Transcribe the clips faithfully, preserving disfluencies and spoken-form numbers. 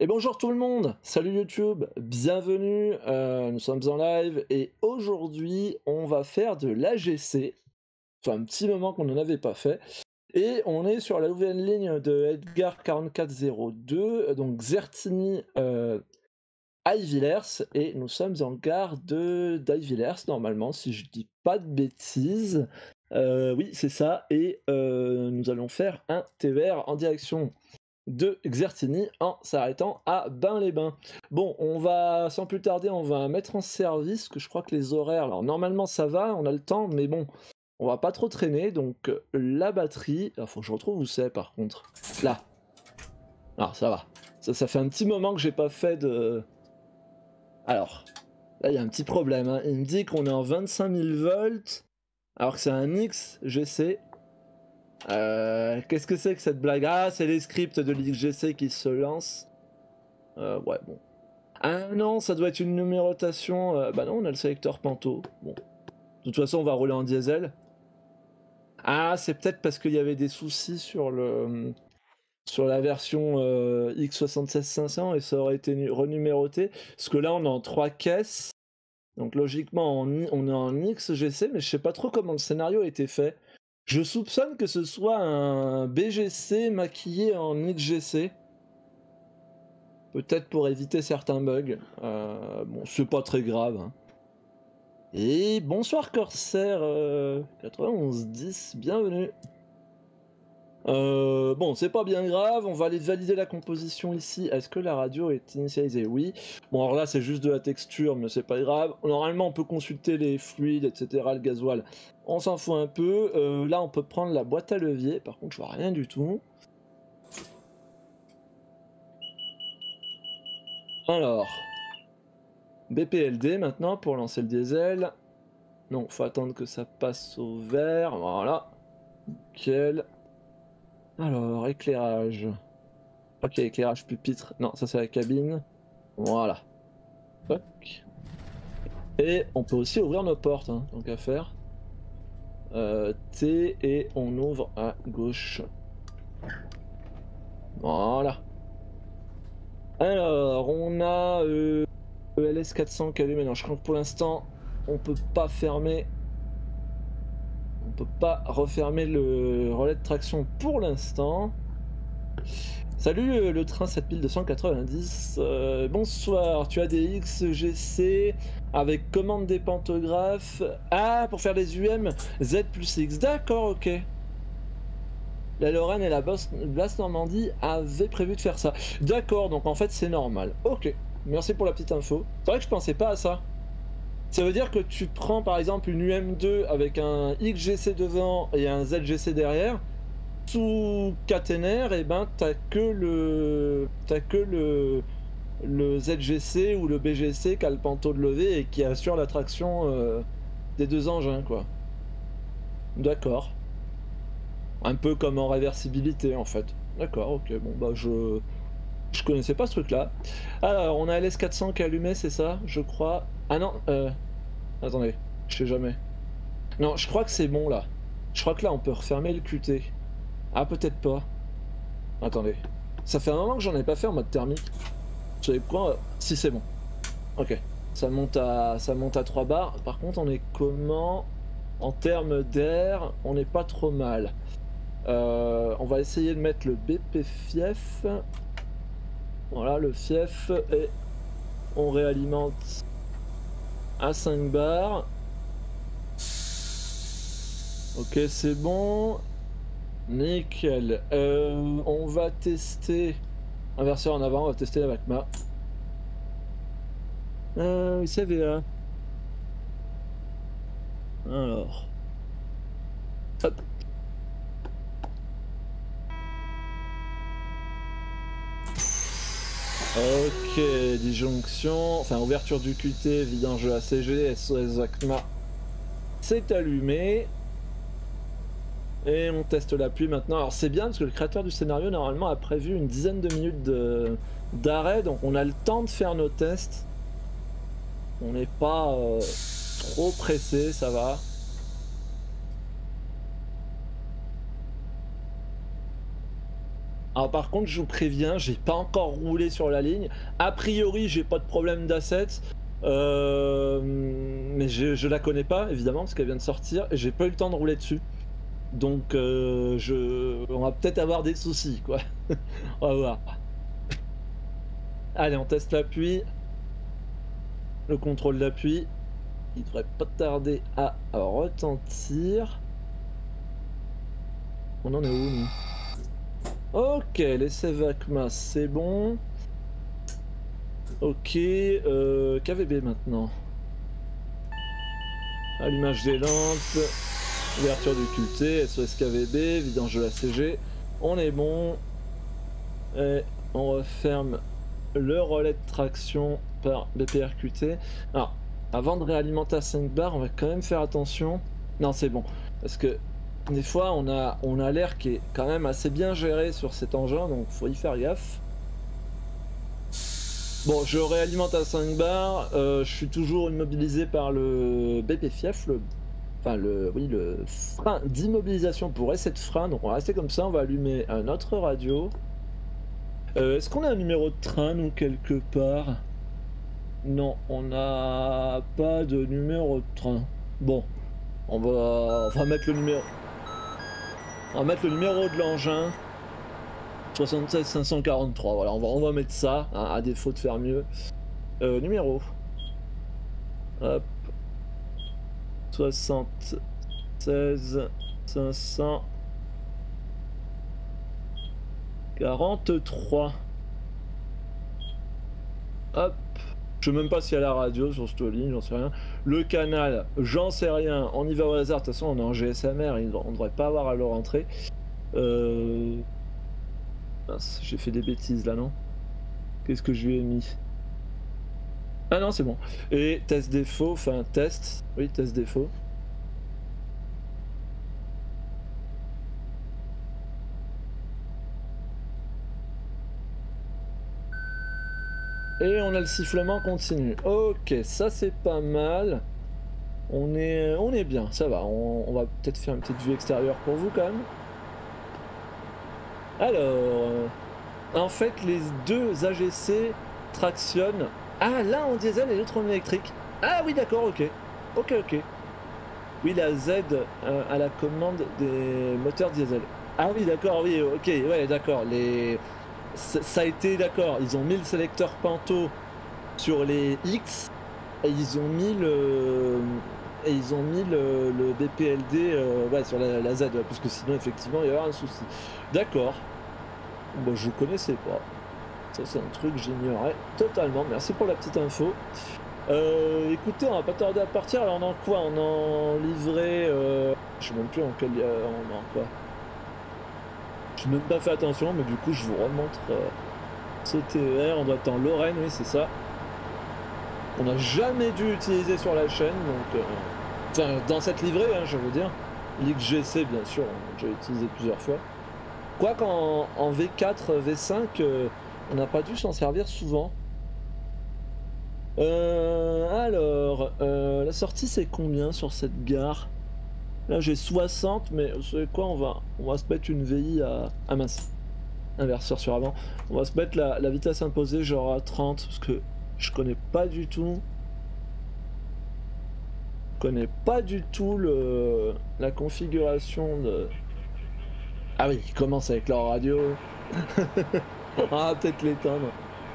Et bonjour tout le monde, salut YouTube, bienvenue, euh, nous sommes en live et aujourd'hui on va faire de l'A G C, ça fait un petit moment qu'on n'en avait pas fait, et on est sur la nouvelle ligne de Edgar quarante-quatre zéro deux, donc Xertini euh, Ayvillers, et nous sommes en gare de d'Ayvillers normalement, si je dis pas de bêtises. Euh, oui c'est ça, et euh, nous allons faire un T V R en direction de Xertini en s'arrêtant à Bain-les-Bains. Bon, on va, sans plus tarder, on va mettre en service, que je crois que les horaires, alors normalement ça va, on a le temps, mais bon, on va pas trop traîner, donc euh, la batterie, il faut que je retrouve où c'est par contre, là. Alors ça va, ça, ça fait un petit moment que j'ai pas fait de... Alors, là il y a un petit problème, hein. Il me dit qu'on est en vingt-cinq mille volts, alors que c'est un X G C. Euh, Qu'est-ce que c'est que cette blague? Ah, c'est les scripts de l'X G C qui se lancent. Euh, ouais, bon. Ah non, ça doit être une numérotation. Euh, bah non, on a le sélecteur Panto. Bon. De toute façon, on va rouler en diesel. Ah, c'est peut-être parce qu'il y avait des soucis sur le sur la version euh, X soixante-seize cinq cents et ça aurait été renuméroté. Parce que là, on est en trois caisses. Donc logiquement, on, on est en X G C, mais je sais pas trop comment le scénario a été fait. Je soupçonne que ce soit un B G C maquillé en X G C. Peut-être pour éviter certains bugs. Euh, bon, c'est pas très grave. Hein. Et bonsoir Corsair euh, quatre-vingt-onze dix, bienvenue. Euh, bon, c'est pas bien grave, on va aller valider la composition ici. Est-ce que la radio est initialisée? Oui. Bon, alors là, c'est juste de la texture, mais c'est pas grave. Normalement, on peut consulter les fluides, et cetera, le gasoil. On s'en fout un peu. Euh, là, on peut prendre la boîte à levier. Par contre, je vois rien du tout. Alors, B P L D maintenant pour lancer le diesel. Non, faut attendre que ça passe au vert. Voilà. Nickel. Alors, éclairage. Ok, éclairage pupitre. Non, ça c'est la cabine. Voilà. Toc. Et on peut aussi ouvrir nos portes, hein, tant qu'à faire. Euh, T et on ouvre à gauche. Voilà. Alors, on a euh, E L S quatre cents qui est allumé. Non, je crois que pour l'instant, on peut pas fermer. On peut pas refermer le relais de traction pour l'instant. Salut euh, le train sept mille deux cent quatre-vingt-dix, euh, bonsoir, tu as des X G C avec commande des pantographes. Ah, pour faire les U M, Z plus X, d'accord, ok. La Lorraine et la Basse Normandie avaient prévu de faire ça. D'accord, donc en fait c'est normal. Ok, merci pour la petite info. C'est vrai que je pensais pas à ça. Ça veut dire que tu prends par exemple une U M deux avec un X G C devant et un Z G C derrière. Sous caténaire, et eh ben t'as que le t'as que le le Z G C ou le B G C qui a le panneau de levée et qui assure la traction euh, des deux engins, quoi. D'accord. Un peu comme en réversibilité en fait. D'accord, ok, bon bah je je connaissais pas ce truc là. Alors on a L S quatre cents qui est allumé, c'est ça, je crois. Ah non, euh... attendez, je sais jamais. Non, je crois que c'est bon là. Je crois que là on peut refermer le Q T. Ah peut-être pas. Attendez. Ça fait un moment que j'en ai pas fait en mode thermique. Vous savez quoi? Si c'est bon. Ok. Ça monte à ça monte à trois bars. Par contre on est comment? En termes d'air, on n'est pas trop mal. Euh, on va essayer de mettre le B P fief. Voilà le fief et on réalimente à cinq bars. Ok c'est bon. Nickel. Euh, on va tester inverseur en avant, on va tester la Vacma. Euh, C V A. Alors. Hop. Ok, disjonction, enfin ouverture du Q T, vidange A C G, S O S Vacma. C'est allumé. Et on teste l'appui maintenant. Alors c'est bien parce que le créateur du scénario normalement a prévu une dizaine de minutes d'arrêt, donc on a le temps de faire nos tests. On n'est pas euh, trop pressé, ça va. Alors par contre, je vous préviens, j'ai pas encore roulé sur la ligne. A priori, j'ai pas de problème d'assets. Euh, mais je, je la connais pas, évidemment, parce qu'elle vient de sortir. Et j'ai pas eu le temps de rouler dessus. Donc, euh, je... on va peut-être avoir des soucis, quoi. On va voir. Allez, on teste l'appui. Le contrôle d'appui. Il devrait pas tarder à retentir. On en est où, nous? Ok, l'essai VACMA, c'est bon. Ok, euh, K V B maintenant. Allumage des lampes, ouverture du Q T, S O S K V B, vidange de la C G. On est bon. Et on referme le relais de traction par B P R Q T. Alors, avant de réalimenter à cinq bars, on va quand même faire attention. Non, c'est bon. Parce que des fois, on a, on a l'air qui est quand même assez bien géré sur cet engin, donc faut y faire gaffe. Bon, je réalimente à cinq bars, euh, je suis toujours immobilisé par le B P F I F, le, enfin le, oui, le frein d'immobilisation pour essai de frein, donc on va rester comme ça, on va allumer un autre radio. Euh, Est-ce qu'on a un numéro de train, nous, quelque part? Non, on n'a pas de numéro de train. Bon, on va, on va mettre le numéro... On va mettre le numéro de l'engin. soixante-seize cinq cent quarante-trois, voilà, on va, on va mettre ça, hein, à défaut de faire mieux. Euh, numéro. Hop. soixante-seize cinq cent quarante-trois. Hop. Je sais même pas s'il y a la radio sur cette ligne, j'en sais rien. Le canal, j'en sais rien. On y va au hasard, de toute façon on est en G S M R, on devrait pas avoir à leur entrée. Euh... J'ai fait des bêtises là, non? Qu'est-ce que je lui ai mis? Ah non, c'est bon. Et test défaut, enfin test, oui, test défaut. Et on a le sifflement continu. Ok, ça c'est pas mal. On est, on est bien, ça va. On, on va peut-être faire une petite vue extérieure pour vous quand même. Alors, euh, en fait, les deux A G C tractionnent. Ah, l'un en diesel et l'autre en électrique. Ah oui, d'accord, ok. Ok, ok. Oui, la Z euh, à la commande des moteurs diesel. Ah oui, d'accord, oui, ok, ouais, d'accord. Les... Ça a été, d'accord, ils ont mis le sélecteur Panto sur les X et ils ont mis le... Et ils ont mis le, le B P L D euh, ouais, sur la, la Z, ouais, parce que sinon, effectivement, il y aura un souci. D'accord. Bon, je connaissais pas. Ça, c'est un truc que j'ignorais totalement. Merci pour la petite info. Euh, écoutez, on va pas tarder à partir. Alors, on en quoi? On en livré. Euh... Je sais même plus en quel. Euh, on en quoi. Je n'ai même pas fait attention, mais du coup, je vous remontre euh, ce T E R. On doit être en Lorraine, oui, c'est ça. On n'a jamais dû utiliser sur la chaîne, donc. Euh... Enfin, dans cette livrée, hein, je veux dire. L'X G C, bien sûr, on a déjà utilisé plusieurs fois. Quoi qu'en en V quatre, V cinq, euh, on n'a pas dû s'en servir souvent. Euh, alors, euh, la sortie c'est combien sur cette gare? Là j'ai soixante, mais vous savez quoi, on va, on va se mettre une V I à... Ah mince, inverseur sur avant. On va se mettre la, la vitesse imposée genre à trente, parce que je connais pas du tout... Je connais pas du tout le, la configuration de... Ah oui, ils commencent avec leur radio. On va peut-être l'éteindre.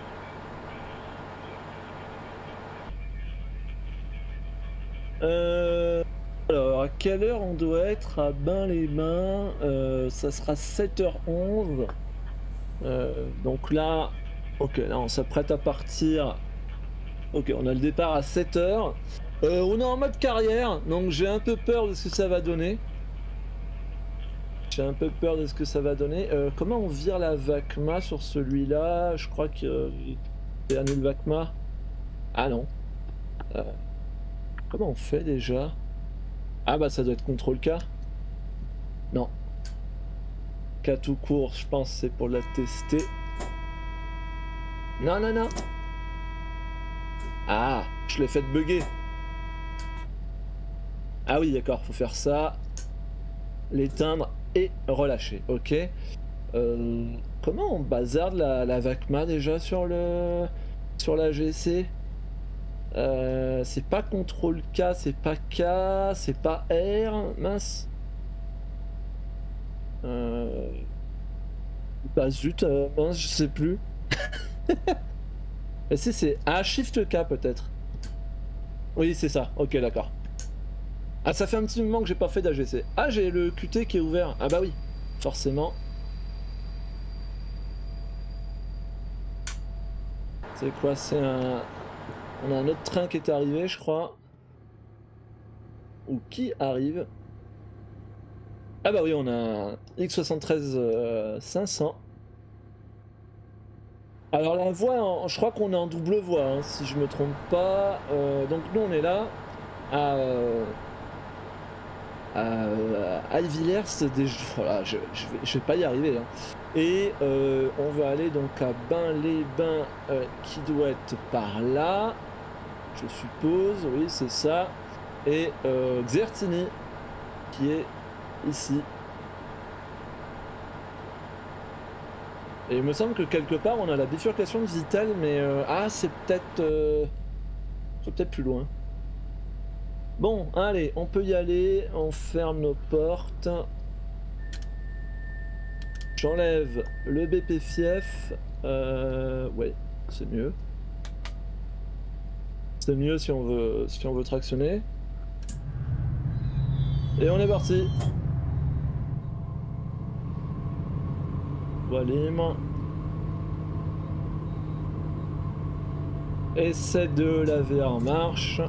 Euh... Alors, à quelle heure on doit être à Bain-les-Bains? euh, Ça sera sept heures onze. Euh, donc là... Ok, là on s'apprête à partir. Ok, on a le départ à sept heures. Euh, on est en mode carrière, donc j'ai un peu peur de ce que ça va donner. J'ai un peu peur de ce que ça va donner. Euh, comment on vire la VACMA sur celui-là? Je crois que... Euh, dernier le VACMA. Ah non. Euh, comment on fait déjà? Ah bah ça doit être contrôle K. Non. K tout court, je pense c'est pour la tester. Non, non, non. Ah, je l'ai fait bugger. Ah oui, d'accord, faut faire ça. L'éteindre et relâcher, ok. Euh, comment on bazarde la, la VACMA déjà sur le sur la G C? euh, C'est pas contrôle K, c'est pas K, c'est pas R, mince. Euh... Bah zut, euh, mince, je sais plus. Et si c'est A, Shift K peut-être. Oui, c'est ça, ok, d'accord. Ah, ça fait un petit moment que j'ai pas fait d'A G C. Ah, j'ai le Q T qui est ouvert. Ah bah oui, forcément. C'est quoi? C'est un... On a un autre train qui est arrivé, je crois. Ou qui arrive? Ah bah oui, on a un X soixante-treize euh, cinq cents. Alors la voie, en- je crois qu'on est en double voie, hein, si je me trompe pas. Euh, donc nous on est là, à... euh, à Ivillers, des... voilà, je, je, vais, je vais pas y arriver. Hein. Et euh, on va aller donc à Bain-les-Bains, euh, qui doit être par là, je suppose, oui c'est ça. Et euh, Xertini, qui est ici. Et il me semble que quelque part on a la bifurcation de Vitel, mais euh, ah c'est peut-être euh, c'est peut-être plus loin. Bon, allez, on peut y aller, on ferme nos portes. J'enlève le B P fief. Euh, ouais, c'est mieux. C'est mieux si on veut si on veut tractionner. Et on est parti. Voilà. Essai de laver en marche.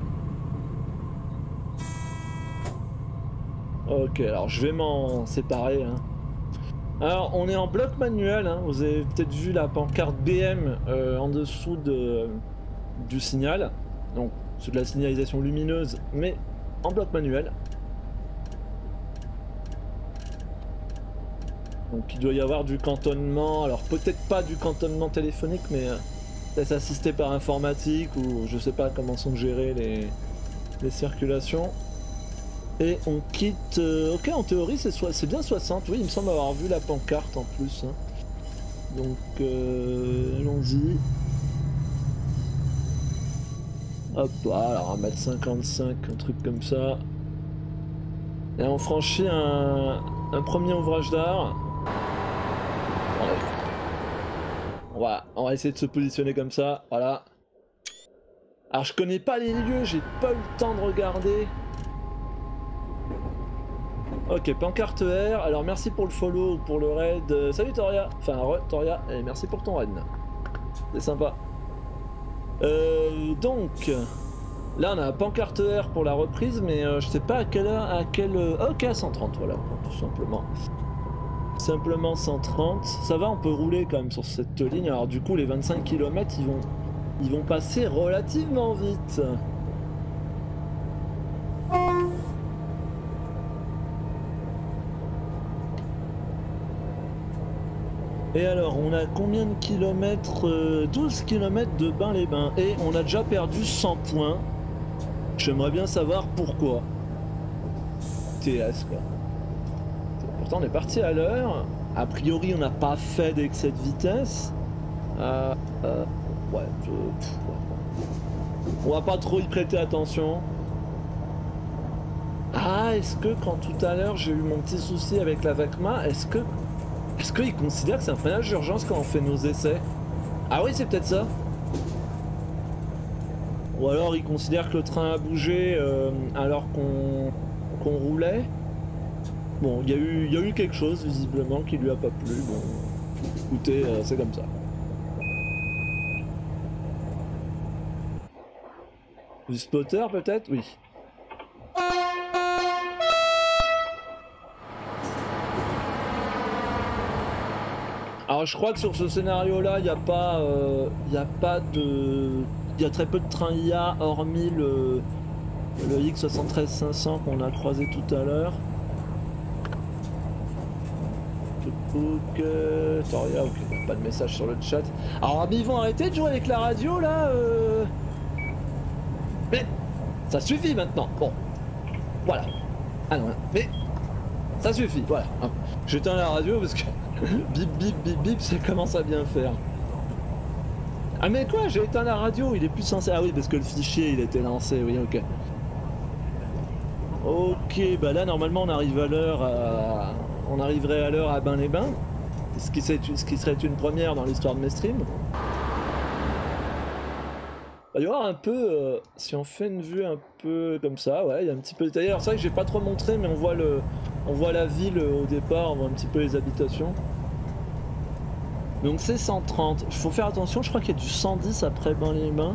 Ok, alors je vais m'en séparer. Hein. Alors on est en bloc manuel, hein. Vous avez peut-être vu la pancarte B M euh, en dessous de, du signal. Donc c'est de la signalisation lumineuse, mais en bloc manuel. Donc il doit y avoir du cantonnement, alors peut-être pas du cantonnement téléphonique, mais euh, peut-être assisté par informatique, ou je sais pas comment sont gérées les, les circulations. Et on quitte... Euh, ok, en théorie c'est so bien soixante, oui il me semble avoir vu la pancarte en plus. Hein. Donc euh, allons-y. Hop, alors un mètre cinquante-cinq, un truc comme ça. Et on franchit un, un premier ouvrage d'art. On va, on va essayer de se positionner comme ça, voilà. Alors je connais pas les lieux, j'ai pas eu le temps de regarder. Ok, pancarte R, alors merci pour le follow ou pour le raid. Euh, salut Toria, enfin re, Toria, et merci pour ton raid. C'est sympa. Euh, donc, là on a pancarte R pour la reprise, mais euh, je sais pas à quelle heure, à quelle... Ok, à cent trente, voilà, tout simplement. Simplement cent trente, ça va, on peut rouler quand même sur cette ligne, alors du coup les vingt-cinq kilomètres ils vont, ils vont passer relativement vite. Et alors, on a combien de kilomètres? euh, douze kilomètres de Bain-les-Bains. Et on a déjà perdu cent points. J'aimerais bien savoir pourquoi. T S quoi. Pourtant, on est parti à l'heure. A priori, on n'a pas fait d'excès de vitesse. Euh, euh, ouais, je, pff, ouais. On va pas trop y prêter attention. Ah, est-ce que quand tout à l'heure j'ai eu mon petit souci avec la VACMA, est-ce que Est-ce qu'ils considèrent que c'est un freinage d'urgence quand on fait nos essais? Ah oui, c'est peut-être ça. Ou alors ils considèrent que le train a bougé euh, alors qu'on qu'on roulait. Bon, il y, y a eu quelque chose visiblement qui lui a pas plu. Bon, écoutez, euh, c'est comme ça. Du spotter peut-être? Oui. Alors je crois que sur ce scénario là il n'y a pas euh, il a pas de il y a très peu de trains I A hormis le le X soixante-treize cinq cents qu'on a croisé tout à l'heure. Toria, ok, pas de message sur le chat. Alors ils vont arrêter de jouer avec la radio là euh... Mais ça suffit maintenant. Bon voilà. Ah non mais ça suffit, voilà. J'éteins la radio parce que Bip bip bip bip, ça commence à bien faire. Ah mais quoi, j'ai éteint la radio, il est plus censé... Ah oui, parce que le fichier il était lancé, oui, ok. Ok, bah là normalement on arrive à l'heure à... On arriverait à l'heure à Bain-les-Bains, ce qui, serait, ce qui serait une première dans l'histoire de mes streams. Il va y avoir un peu, euh, si on fait une vue un peu comme ça, ouais, il y a un petit peu détaillé. Alors c'est vrai que j'ai pas trop montré, mais on voit, le, on voit la ville au départ, on voit un petit peu les habitations. Donc c'est cent trente, il faut faire attention, je crois qu'il y a du cent dix après Bain-les-Bains.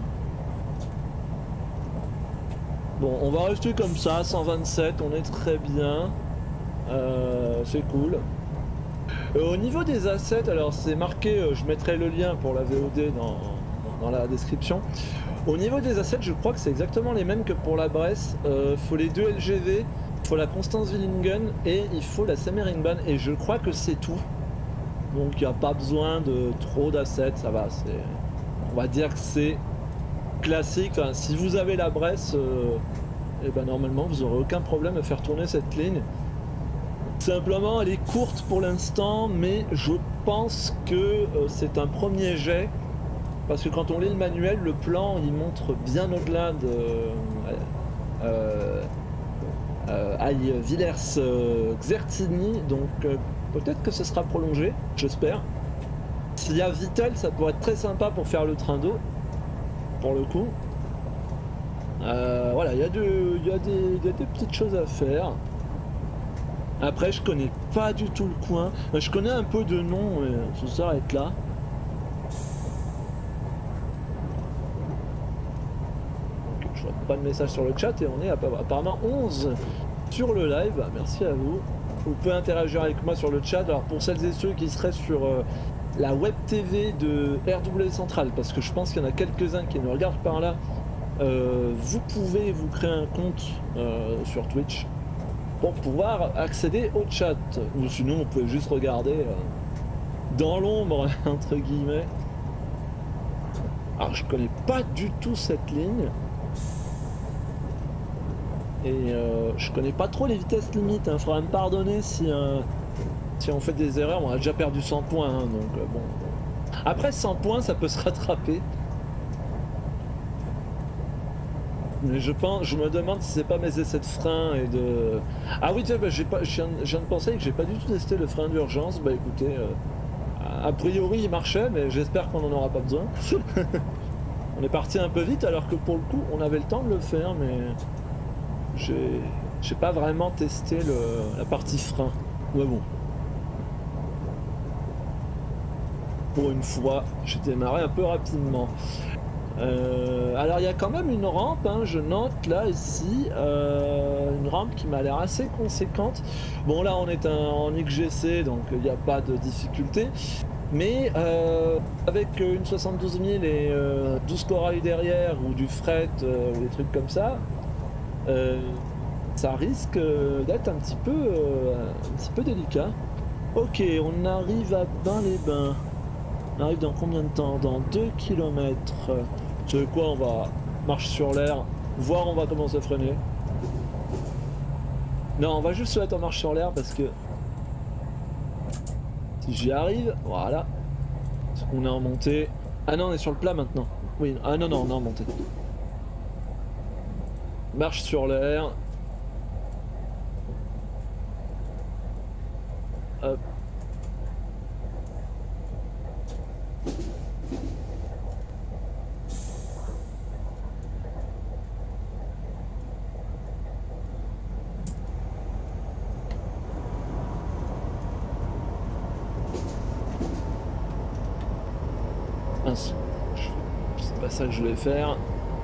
Bon, on va rester comme ça, cent vingt-sept, on est très bien, euh, c'est cool. Euh, au niveau des assets, alors c'est marqué, euh, je mettrai le lien pour la V O D dans, dans la description. Au niveau des assets, je crois que c'est exactement les mêmes que pour la Bresse. Il euh, faut les deux L G V, il faut la Constance Willingen et il faut la Semmeringbahn, et je crois que c'est tout. Donc il n'y a pas besoin de trop d'assets, ça va. On va dire que c'est classique. Enfin, si vous avez la Bresse, euh, et ben normalement vous n'aurez aucun problème à faire tourner cette ligne. Simplement, elle est courte pour l'instant, mais je pense que euh, c'est un premier jet. Parce que quand on lit le manuel, le plan il montre bien au-delà de euh, euh, aïe, Villers euh, Xertini, donc euh, peut-être que ce sera prolongé, j'espère. S'il y a Vittel, ça pourrait être très sympa pour faire le train d'eau, pour le coup. Euh, voilà, il y, y, y a des petites choses à faire. Après, je connais pas du tout le coin. Je connais un peu de nom, mais ça s'arrête là. Pas de message sur le chat et on est apparemment onze sur le live. Merci à vous. Vous pouvez interagir avec moi sur le chat. Alors pour celles et ceux qui seraient sur euh, la web T V de R W Central, parce que je pense qu'il y en a quelques-uns qui nous regardent par là, euh, vous pouvez vous créer un compte euh, sur Twitch pour pouvoir accéder au chat. Ou sinon vous pouvez juste regarder euh, dans l'ombre entre guillemets. Alors je connais pas du tout cette ligne. Et euh, je connais pas trop les vitesses limites, il hein. Faudra me pardonner si, euh, si on fait des erreurs. On a déjà perdu cent points, hein, donc euh, bon. Après cent points, ça peut se rattraper. Mais je pense, je me demande si c'est pas mes essais de frein et de... Ah oui, tiens, bah, j'ai pas, je viens de penser que j'ai pas du tout testé le frein d'urgence. Bah écoutez, euh, a priori il marchait, mais j'espère qu'on en aura pas besoin. On est parti un peu vite alors que pour le coup, on avait le temps de le faire, mais... J'ai pas vraiment testé le, la partie frein. Ouais bon. Pour une fois, j'ai démarré un peu rapidement. Euh, alors il y a quand même une rampe, hein, je note là ici, euh, une rampe qui m'a l'air assez conséquente. Bon là on est un, en X G C donc il n'y a pas de difficulté. Mais euh, avec une soixante-douze mille et euh, douze corail derrière ou du fret euh, ou des trucs comme ça, euh, ça risque d'être un petit peu euh, un petit peu délicat. Ok, on arrive à Bain-les-Bains. On arrive dans combien de temps? Dans deux kilomètres. Tu sais quoi, on va marche sur l'air, voir on va commencer à freiner. Non, on va juste se mettre en marche sur l'air parce que si j'y arrive, voilà. Parce qu'on est en montée. Ah non, on est sur le plat maintenant. Oui, ah non, non, on est en montée. Marche sur l'air. Hop. Mince. C'est pas ça que je voulais faire.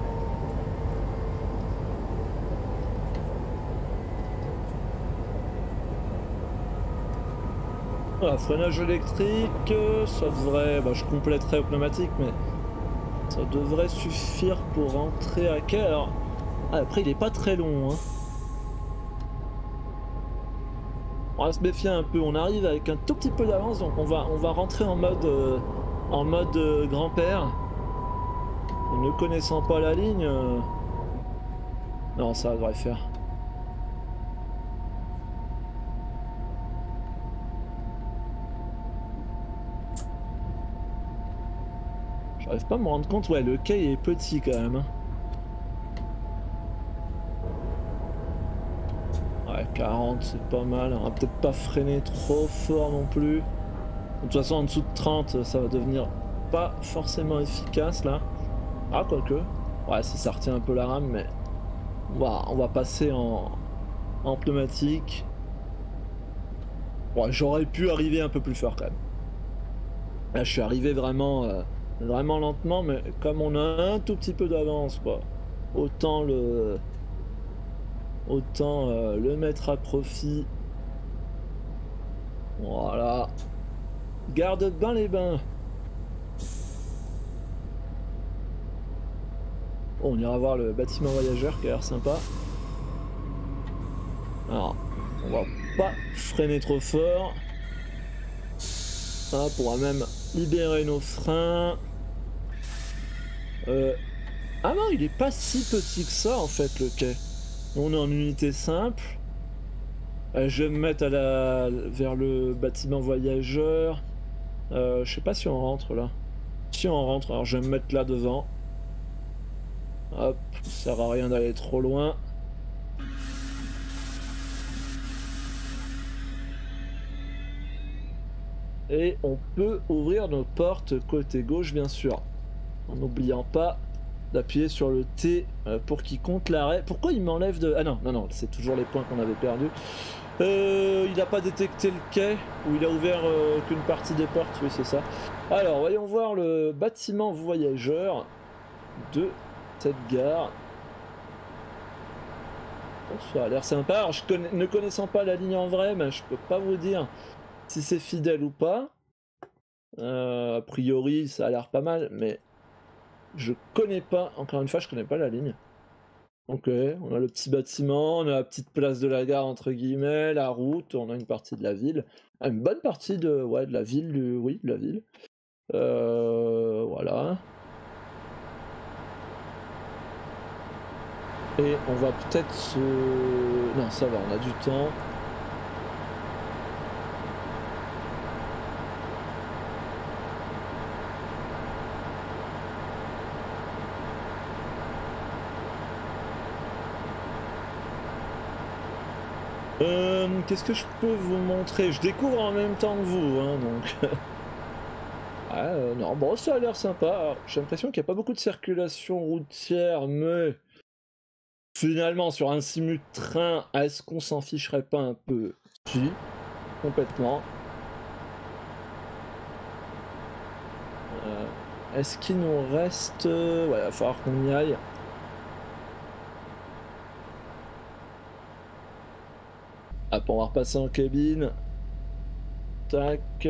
Voilà, freinage électrique, ça devrait... Bah, je compléterai au pneumatique, mais ça devrait suffire pour rentrer à quai. Alors, ah, après, il est pas très long. Hein. On va se méfier un peu. On arrive avec un tout petit peu d'avance, donc on va, on va rentrer en mode, euh, en mode euh, grand-père. Ne connaissant pas la ligne... Euh... Non, ça devrait faire. J'arrive pas à me rendre compte, ouais, le quai est petit quand même. Ouais, quarante, c'est pas mal. On va peut-être pas freiner trop fort non plus. De toute façon, en dessous de trente, ça va devenir pas forcément efficace là. Ah, quoique. Ouais, si ça retient un peu la rame, mais on va, on va passer en, en pneumatique. Ouais, j'aurais pu arriver un peu plus fort quand même. Là, je suis arrivé vraiment, euh, vraiment lentement, mais comme on a un tout petit peu d'avance, quoi, autant le, autant euh, le mettre à profit. Voilà. Garde bien les bains. Bon, on ira voir le bâtiment voyageur qui a l'air sympa. Alors, on va pas freiner trop fort. Hop, on va même libérer nos freins. Euh... Ah non, il est pas si petit que ça en fait le quai. On est en unité simple. Euh, je vais me mettre à la... vers le bâtiment voyageur. Euh, je sais pas si on rentre là. Si on rentre, alors je vais me mettre là devant. Hop, ça sert à rien d'aller trop loin. Et on peut ouvrir nos portes côté gauche bien sûr. En n'oubliant pas d'appuyer sur le T pour qu'il compte l'arrêt. Pourquoi il m'enlève de... Ah non, non, non, c'est toujours les points qu'on avait perdus. Euh, il n'a pas détecté le quai, ou il a ouvert euh, qu'une partie des portes, oui c'est ça. Alors, voyons voir le bâtiment voyageur de cette gare. Bon, ça a l'air sympa. Alors, je connais, ne connaissant pas la ligne en vrai, mais je peux pas vous dire si c'est fidèle ou pas. Euh, a priori, ça a l'air pas mal, mais je connais pas, encore une fois, je connais pas la ligne. Ok, on a le petit bâtiment, on a la petite place de la gare entre guillemets, la route, on a une partie de la ville. Ah, une bonne partie de, ouais, de la ville, du, oui, de la ville. Euh, voilà. Et on va peut-être se... Non, ça va, on a du temps. Euh, Qu'est-ce que je peux vous montrer? Je découvre en même temps que vous, hein, donc... ah, euh, non, bon, ça a l'air sympa. J'ai l'impression qu'il n'y a pas beaucoup de circulation routière, mais... Finalement, sur un simu de train, est-ce qu'on s'en ficherait pas un peu? Si, complètement. Euh, est-ce qu'il nous reste... Ouais, il va falloir qu'on y aille. Hop, on va repasser en cabine. Tac.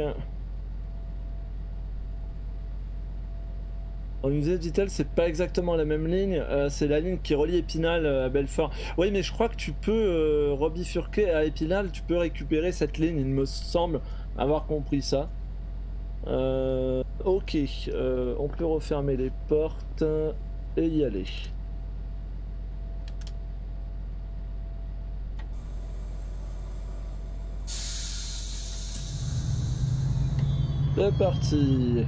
On nous dit, dit-elle, c'est pas exactement la même ligne, euh, c'est la ligne qui relie Épinal à Belfort. Oui, mais je crois que tu peux euh, rebifurquer à Épinal, tu peux récupérer cette ligne, il me semble avoir compris ça. Euh, ok, euh, on peut refermer les portes et y aller. C'est parti.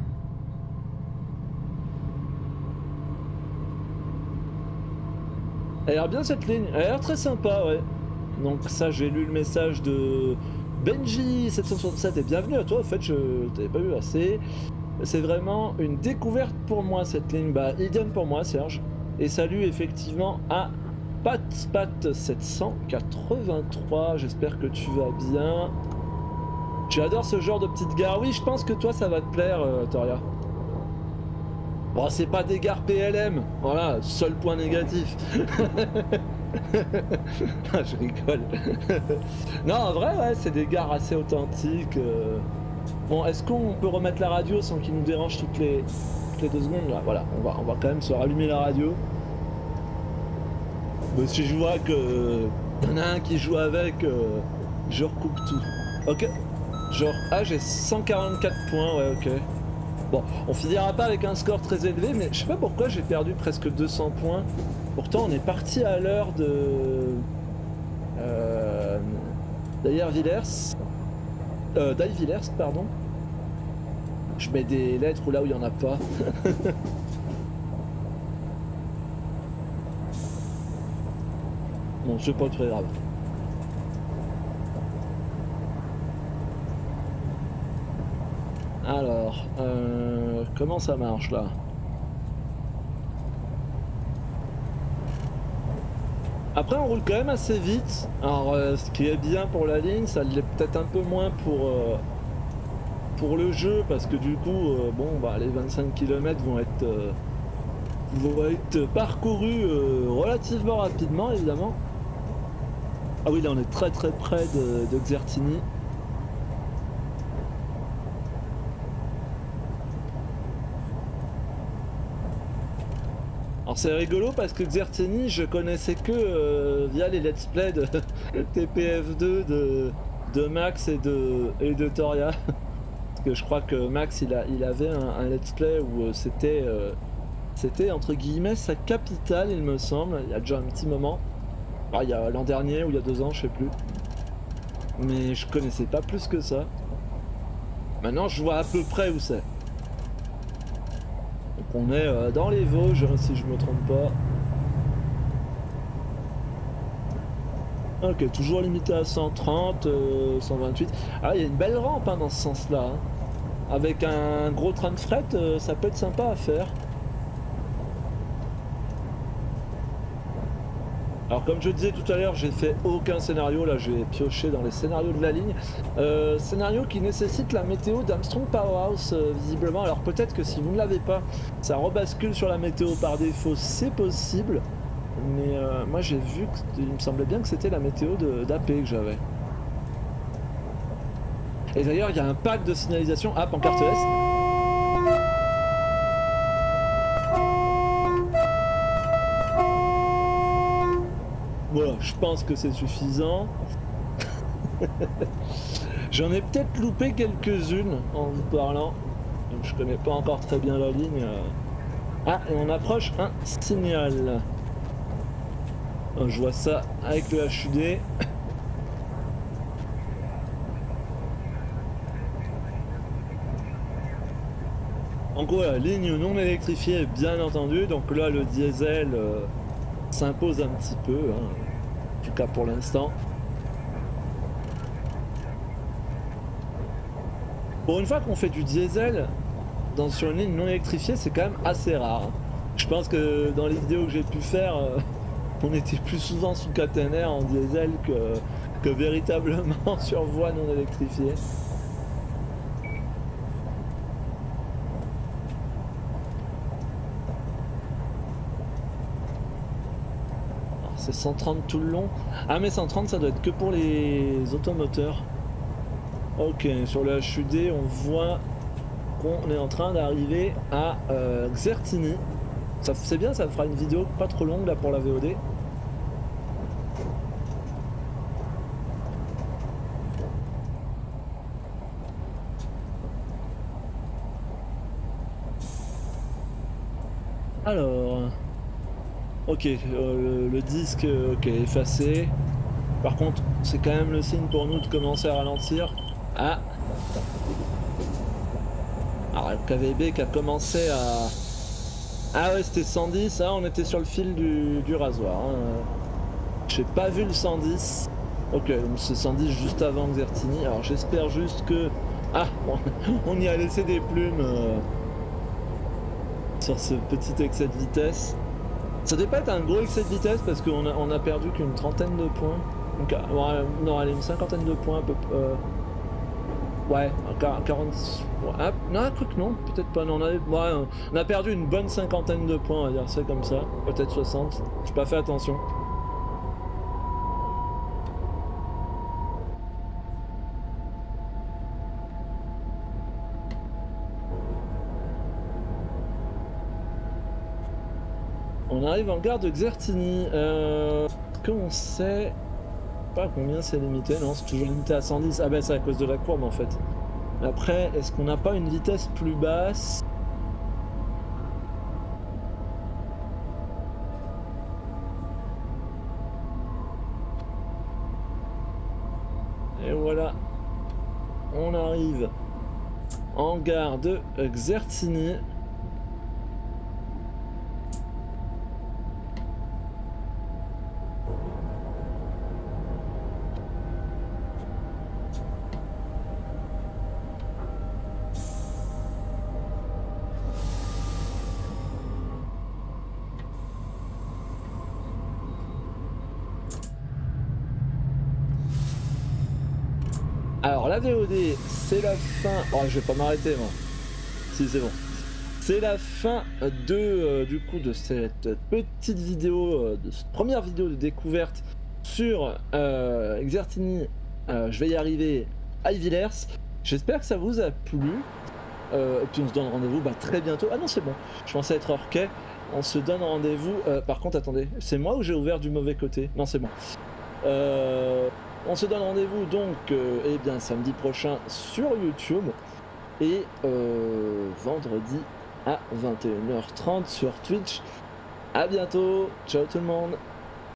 Elle a l'air bien cette ligne, elle a l'air très sympa, ouais. Donc ça, j'ai lu le message de Benji sept cent soixante-sept et bienvenue à toi, en fait je t'avais pas vu assez. C'est vraiment une découverte pour moi cette ligne, bah idem pour moi Serge. Et salut effectivement à Pat Pat sept cent quatre-vingt-trois, j'espère que tu vas bien. J'adore ce genre de petite gare, oui je pense que toi ça va te plaire euh, Toria. Bon c'est pas des gares P L M, voilà, seul point négatif. Ah, je rigole. Non, en vrai, ouais, c'est des gares assez authentiques. Euh... Bon, est-ce qu'on peut remettre la radio sans qu'il nous dérange toutes les, toutes les deux secondes là? Voilà, on va, on va quand même se rallumer la radio. Mais si je vois que y en a un qui joue avec, euh, je recoupe tout. Ok. Genre, ah, j'ai cent quarante-quatre points, ouais, ok. Bon, on finira pas avec un score très élevé, mais je sais pas pourquoi j'ai perdu presque deux cents points. Pourtant, on est parti à l'heure de... Euh... D'ailleurs, Villers... Euh, d'Aille-Villers, pardon. Je mets des lettres là où il n'y en a pas. Bon, c'est pas très grave. Alors, euh, comment ça marche là? Après on roule quand même assez vite. Alors euh, ce qui est bien pour la ligne, ça l'est peut-être un peu moins pour, euh, pour le jeu, parce que du coup, euh, bon bah les vingt-cinq kilomètres vont être, euh, vont être parcourus euh, relativement rapidement évidemment. Ah oui, là on est très très près de, de Xertini. Alors c'est rigolo parce que Xertini je connaissais que euh, via les let's play de T P F deux de, de Max et de, et de Toria. Parce que je crois que Max il, a, il avait un, un let's play où euh, c'était euh, c'était entre guillemets sa capitale il me semble, il y a déjà un petit moment. Ah, il y a l'an dernier ou il y a deux ans, je sais plus. Mais je connaissais pas plus que ça. Maintenant je vois à peu près où c'est. Donc on est euh, dans les Vosges, hein, si je me trompe pas. Ok, toujours limité à cent trente, euh, cent vingt-huit. Ah, il y a une belle rampe hein, dans ce sens-là. Hein. Avec un gros train de fret, euh, ça peut être sympa à faire. Alors comme je disais tout à l'heure, j'ai fait aucun scénario, là j'ai pioché dans les scénarios de la ligne. Euh, scénario qui nécessite la météo d'Armstrong Powerhouse euh, visiblement. Alors peut-être que si vous ne l'avez pas, ça rebascule sur la météo par défaut, c'est possible. Mais euh, moi j'ai vu, que, il me semblait bien que c'était la météo d'A P que j'avais. Et d'ailleurs il y a un pack de signalisation, ah pancarte S. Voilà, je pense que c'est suffisant. J'en ai peut-être loupé quelques-unes en vous parlant. Donc je connais pas encore très bien la ligne. Ah, et on approche un signal. Je vois ça avec le H U D. En gros, la ligne non électrifiée, bien entendu. Donc là, le diesel euh, s'impose un petit peu. Hein. En tout cas pour l'instant. Pour une fois qu'on fait du diesel dans, sur une ligne non électrifiée, c'est quand même assez rare. Je pense que dans les vidéos que j'ai pu faire, euh, on était plus souvent sous caténaire en diesel que, que véritablement sur voie non électrifiée. C'est cent trente tout le long. Ah mais cent trente ça doit être que pour les automoteurs. Ok, sur le H U D on voit qu'on est en train d'arriver à euh, Xertini. C'est bien, ça fera une vidéo pas trop longue là pour la V O D. Alors... Ok, euh, le, le disque ok, effacé. Par contre, c'est quand même le signe pour nous de commencer à ralentir. Ah. Alors, le K V B qui a commencé à... Ah ouais, c'était cent dix, ah, on était sur le fil du, du rasoir. Hein. J'ai pas vu le cent dix. Ok, donc c'est cent dix juste avant Xertini. Alors j'espère juste que... Ah, on, on y a laissé des plumes euh, sur ce petit excès de vitesse. Ça devait pas être un gros excès de vitesse parce qu'on a, on a perdu qu'une trentaine de points. Donc, euh, non, allez, une cinquantaine de points à peu près. Euh, ouais, quarante. Ah, non, écoute, non, peut-être pas. Non, on, a, ouais, on a perdu une bonne cinquantaine de points, on va dire ça comme ça. Peut-être soixante. J'ai pas fait attention. On arrive en gare de Xertini. Euh, qu'on sait pas combien c'est limité. Non, c'est toujours limité à cent dix. Ah ben c'est à cause de la courbe en fait. Après, est-ce qu'on n'a pas une vitesse plus basse? Et voilà. On arrive en gare de Xertini. Alors la V O D, c'est la fin. Oh, je vais pas m'arrêter moi. Si c'est bon. C'est la fin de euh, du coup de cette petite vidéo, euh, de cette première vidéo de découverte sur euh, Xertini. Euh, je vais y arriver à Villers. J'espère que ça vous a plu. Euh, et puis on se donne rendez-vous bah, très bientôt. Ah non c'est bon. Je pensais être hors quai. On se donne rendez-vous. Euh, par contre attendez, c'est moi ou j'ai ouvert du mauvais côté? Non c'est bon. Euh, on se donne rendez-vous donc euh, eh bien samedi prochain sur YouTube et euh, vendredi à vingt et une heures trente sur Twitch. À bientôt, ciao tout le monde.